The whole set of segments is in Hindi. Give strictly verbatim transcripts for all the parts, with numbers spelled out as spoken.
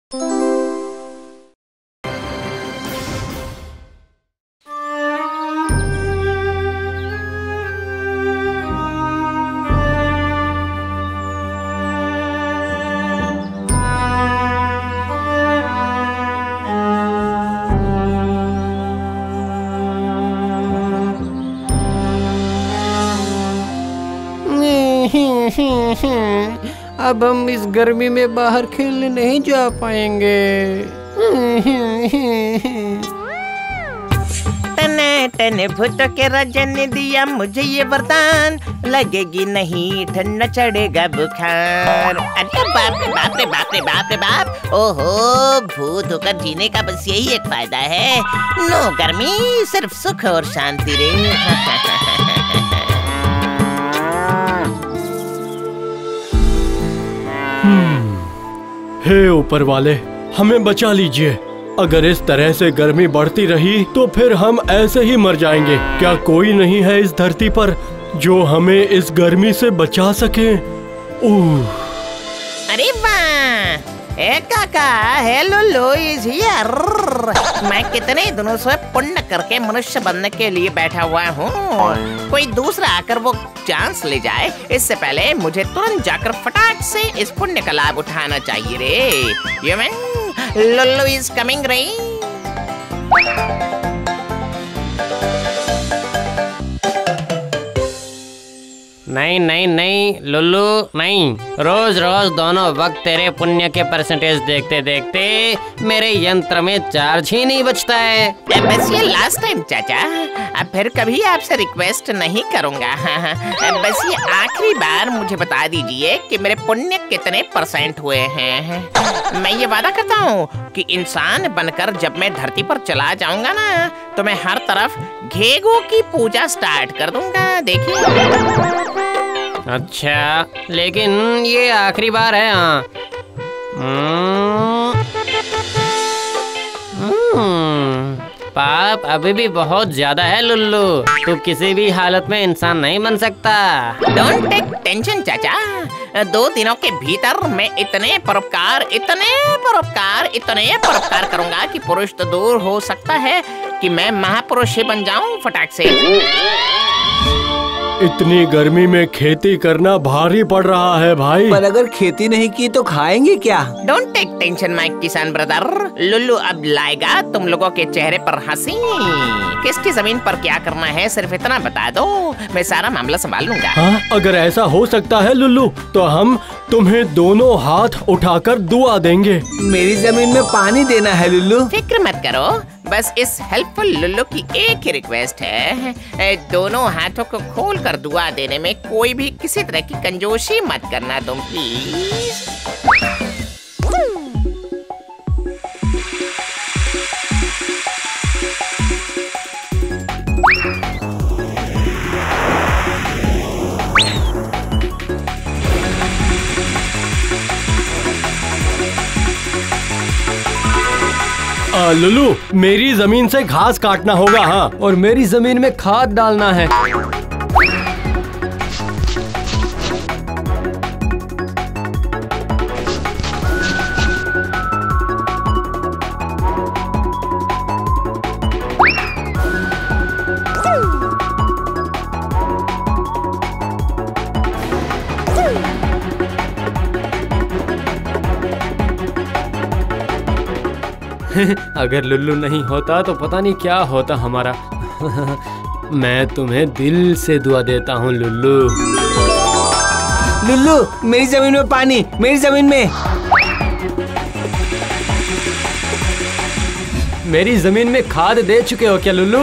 अब हम इस गर्मी में बाहर खेलने नहीं जा पाएंगे। तने तने भूतों के राजा ने दिया मुझे ये वरदान, लगेगी नहीं ठंड न चढ़ेगा बुखार। अरे बाप रे बाप रे बाप रे बाप रे बाप, ओहो भूत होकर जीने का बस यही एक फायदा है, नो गर्मी सिर्फ सुख और शांति रे। हे ऊपर वाले, हमें बचा लीजिए। अगर इस तरह से गर्मी बढ़ती रही तो फिर हम ऐसे ही मर जाएंगे। क्या कोई नहीं है इस धरती पर जो हमें इस गर्मी से बचा सके? ओह, अरे वाह, ए काका, हेलो लो इज हियर। मैं कितने दिनों से पुण्य करके मनुष्य बनने के लिए बैठा हुआ हूँ। कोई दूसरा आकर वो चांस ले जाए, इससे पहले मुझे तुरंत जाकर फटाक से इस पुण्य का लाभ उठाना चाहिए रे। You mean Lullu is coming रे। नहीं नहीं नहीं लुल्लू नहीं, रोज रोज दोनों वक्त तेरे पुण्य के परसेंटेज देखते देखते मेरे यंत्र में चार्ज ही नहीं बचता है। बस ये लास्ट टाइम चाचा, अब फिर कभी आपसे रिक्वेस्ट नहीं करूँगा। बस ये आखिरी बार मुझे बता दीजिए कि मेरे पुण्य कितने परसेंट हुए हैं। मैं ये वादा करता हूँ कि इंसान बनकर जब मैं धरती पर चला जाऊंगा ना, तो मैं हर तरफ घेगों की पूजा स्टार्ट कर दूंगा, देखिए। अच्छा, लेकिन ये आखिरी बार है। हाँ, पाप अभी भी बहुत ज्यादा है लुल्लू, तू किसी भी हालत में इंसान नहीं बन सकता। डोंट टेक टेंशन चाचा, दो दिनों के भीतर मैं इतने परोपकार इतने परोपकार इतने परोपकार करूंगा कि पुरुष तो दूर हो सकता है कि मैं महापुरुष ही बन जाऊं फटाक से। इतनी गर्मी में खेती करना भारी पड़ रहा है भाई। पर अगर खेती नहीं की तो खाएंगे क्या? डोंट टेक टेंशन माय किसान ब्रदर, लुल्लू अब लाएगा तुम लोगों के चेहरे पर हंसी। किसकी जमीन पर क्या करना है सिर्फ इतना बता दो, मैं सारा मामला संभाल लूंगा। हाँ, अगर ऐसा हो सकता है लुल्लू, तो हम तुम्हें दोनों हाथ उठाकर दुआ देंगे। मेरी जमीन में पानी देना है लुल्लू। फिक्र मत करो, बस इस हेल्पफुल लुल्लू की एक ही रिक्वेस्ट है, दोनों हाथों को खोल कर दुआ देने में कोई भी किसी तरह की कंजूसी मत करना तुम प्लीज। लुल्लू, मेरी जमीन से घास काटना होगा। हाँ, और मेरी जमीन में खाद डालना है। अगर लुल्लू नहीं होता तो पता नहीं क्या होता हमारा। मैं तुम्हें दिल से दुआ देता हूँ लुल्लू। लुल्लू, मेरी जमीन में पानी, मेरी जमीन में। मेरी जमीन में खाद दे चुके हो क्या लुल्लू?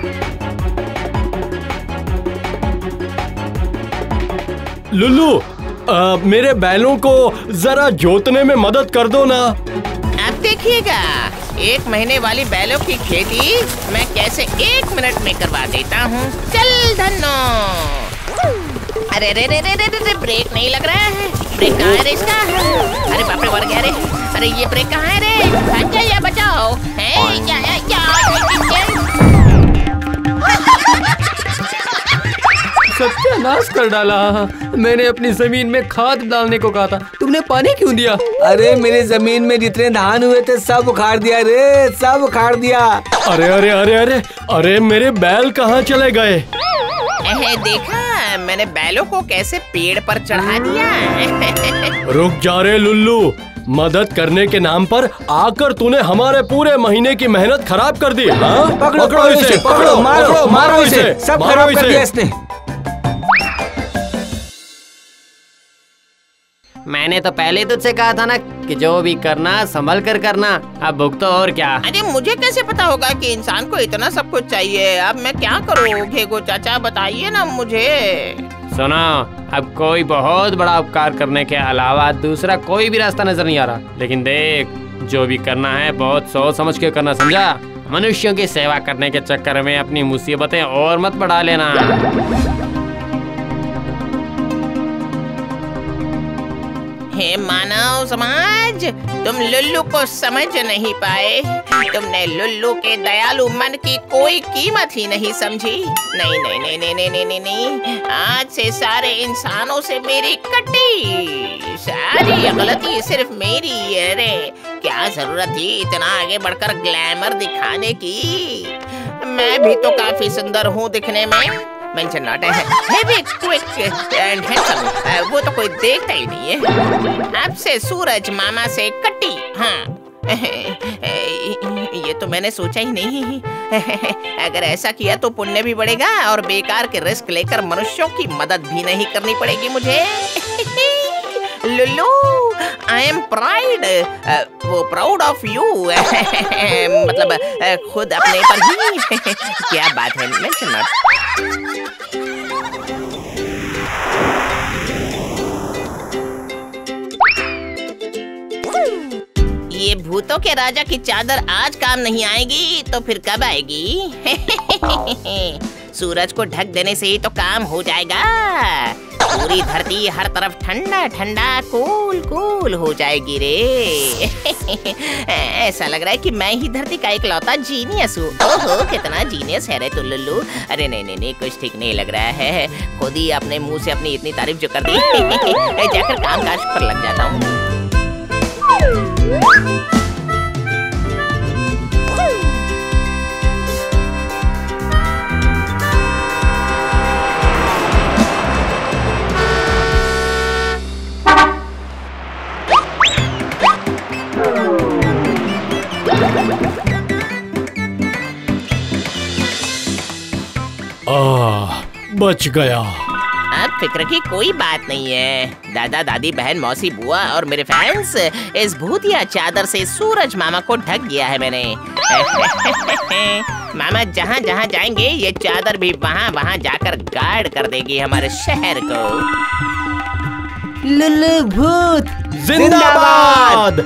लुल्लू, आ, मेरे बैलों को जरा जोतने में मदद कर दो ना। अब देखिएगा, एक महीने वाली बैलों की खेती मैं कैसे एक मिनट में करवा देता हूँ। चल धन्नो। अरे रे रे रे रे रे ब्रेक नहीं लग रहा है। ब्रेक कहाँ है रे इसका? अरे बाप रे, मर गया रे। अरे ये ब्रेक कहाँ है रे? अच्छा या बचाओ है या या या। सत्यानाश कर डाला। मैंने अपनी जमीन में खाद डालने को कहा था, तुमने पानी क्यों दिया? अरे मेरी जमीन में जितने धान हुए थे सब उखाड़ दिया रे, सब उखाड़ दिया। अरे अरे अरे अरे अरे मेरे बैल कहाँ चले गए? एहे, देखा मैंने बैलों को कैसे पेड़ पर चढ़ा दिया। रुक जा रे लुल्लू, मदद करने के नाम पर आकर तूने हमारे पूरे महीने की मेहनत खराब कर दी। हाँ? पकड़ो पकड़ो इसे, पकड़ो, मारो मारो इसे, सब मारो खराब कर इसे। दिया इसने। मैंने तो पहले तुझसे कहा था ना कि जो भी करना संभल कर करना। अब भुगतो और क्या। अरे मुझे कैसे पता होगा कि इंसान को इतना सब कुछ चाहिए? अब मैं क्या करूँ? घेगो चाचा बताइए ना मुझे। सुनो, अब कोई बहुत बड़ा उपकार करने के अलावा दूसरा कोई भी रास्ता नजर नहीं आ रहा। लेकिन देख, जो भी करना है बहुत सोच समझ के करना, समझा? मनुष्यों की सेवा करने के चक्कर में अपनी मुसीबतें और मत बढ़ा लेना। हे मानव समाज, तुम लुल्लू को समझ नहीं पाए। तुमने लुल्लू के दयालु मन की कोई कीमत ही नहीं समझी। नहीं नहीं नहीं नहीं नहीं नहीं नहीं, नहीं। आज से सारे इंसानों से मेरी कटी। सारी गलती सिर्फ मेरी है रे। क्या जरूरत थी इतना आगे बढ़कर ग्लैमर दिखाने की? मैं भी तो काफी सुंदर हूँ दिखने में। Mention not heavy, quick and handsome. वो तो कोई देखता ही नहीं है। अब से सूरज मामा से कटी। हाँ, ये तो मैंने सोचा ही नहीं। अगर ऐसा किया तो पुण्य भी बढ़ेगा और बेकार के रिस्क लेकर मनुष्यों की मदद भी नहीं करनी पड़ेगी मुझे। लुल्लू, आई एम प्राइड, वो प्राउड ऑफ यू। मतलब खुद अपने पर ही। क्या बात है, mention not। ये भूतों के राजा की चादर आज काम नहीं आएगी तो फिर कब आएगी? सूरज को ढक देने से ही तो काम हो जाएगा। पूरी धरती हर तरफ ठंडा ठंडा कूल कूल हो जाएगी रे। ऐसा लग रहा है कि मैं ही धरती का इकलौता जीनियस हूँ। ओहो, कितना जीनियस है रे तू लुल्लू। अरे नहीं नहीं नहीं, कुछ ठीक नहीं लग रहा है। खुद ही अपने मुंह से अपनी इतनी तारीफ जो कर दी। जाकर काम काज पर लग जाता हूँ। आह, बच गया। अब फिक्र की कोई बात नहीं है। दादा दादी बहन मौसी बुआ और मेरे फैंस, इस भूतिया चादर से सूरज मामा को ढक गया है मैंने। मामा जहाँ जहाँ जाएंगे ये चादर भी वहाँ वहाँ जाकर गार्ड कर देगी हमारे शहर को। लुल्लू भूत जिंदाबाद।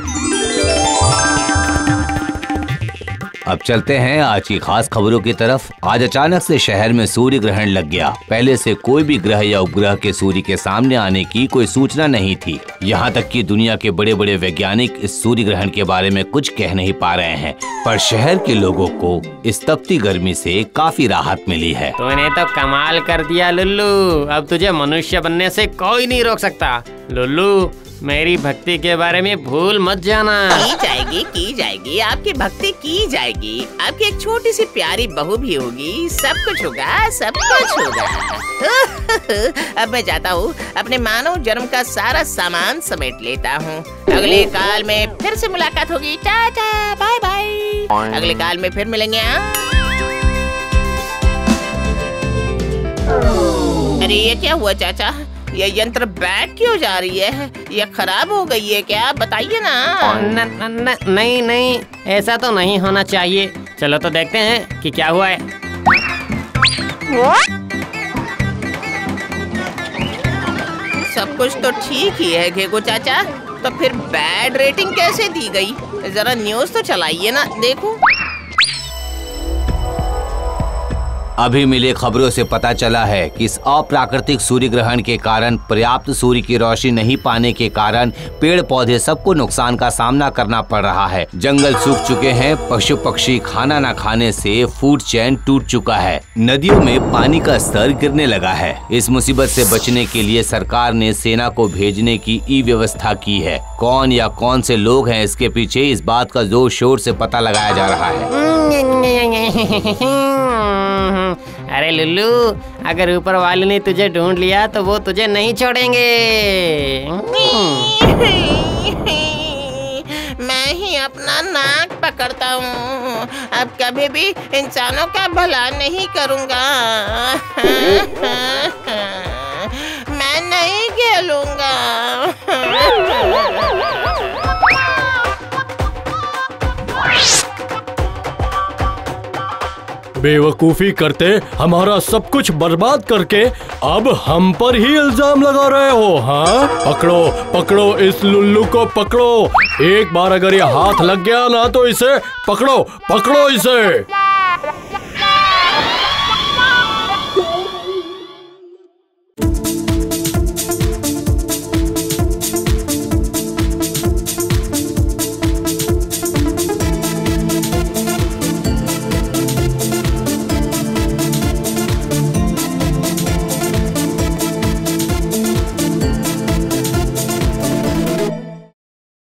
अब चलते हैं आज की खास खबरों की तरफ। आज अचानक से शहर में सूर्य ग्रहण लग गया। पहले से कोई भी ग्रह या उपग्रह के सूर्य के सामने आने की कोई सूचना नहीं थी। यहाँ तक कि दुनिया के बड़े बड़े वैज्ञानिक इस सूर्य ग्रहण के बारे में कुछ कह नहीं पा रहे हैं। पर शहर के लोगों को इस तपती गर्मी से काफी राहत मिली है। तूने तो कमाल कर दिया लुल्लू। अब तुझे मनुष्य बनने से कोई नहीं रोक सकता। लुल्लू, मेरी भक्ति के बारे में भूल मत जाना। की जाएगी की जाएगी, आपकी भक्ति की जाएगी। आपकी एक छोटी सी प्यारी बहू भी होगी। सब कुछ होगा, सब कुछ होगा। अब मैं जाता हूँ, अपने मानव जन्म का सारा सामान समेट लेता हूँ। अगले काल में फिर से मुलाकात होगी। Tata, bye bye. अगले काल में फिर मिलेंगे। अरे ये क्या हुआ चाचा? ये यंत्र बैक क्यों जा रही है? ये खराब हो गई है क्या? बताइए ना। न, न, न, नहीं नहीं, ऐसा तो नहीं होना चाहिए। चलो तो देखते हैं कि क्या हुआ है। सब कुछ तो ठीक ही है घेगो चाचा, तो फिर बैड रेटिंग कैसे दी गई? जरा न्यूज़ तो चलाइए ना, देखो। अभी मिले खबरों से पता चला है कि इस अप्राकृतिक सूर्य ग्रहण के कारण पर्याप्त सूर्य की रोशनी नहीं पाने के कारण पेड़ पौधे सबको नुकसान का सामना करना पड़ रहा है। जंगल सूख चुके हैं, पशु पक्षी खाना न खाने से फूड चेन टूट चुका है, नदियों में पानी का स्तर गिरने लगा है। इस मुसीबत से बचने के लिए सरकार ने सेना को भेजने की ई व्यवस्था की है। कौन या कौन से लोग हैं इसके पीछे, इस बात का जोर शोर से पता लगाया जा रहा है। अरे लुल्लू, अगर ऊपर वाले ने तुझे ढूंढ लिया तो वो तुझे नहीं छोड़ेंगे। मैं ही अपना नाक पकड़ता हूँ, अब कभी भी इंसानों का भला नहीं करूँगा। मैं नहीं खेलूँगा। बेवकूफी करते हमारा सब कुछ बर्बाद करके अब हम पर ही इल्जाम लगा रहे हो। हाँ, पकड़ो पकड़ो इस लुल्लू को पकड़ो। एक बार अगर ये हाथ लग गया ना तो इसे पकड़ो पकड़ो इसे।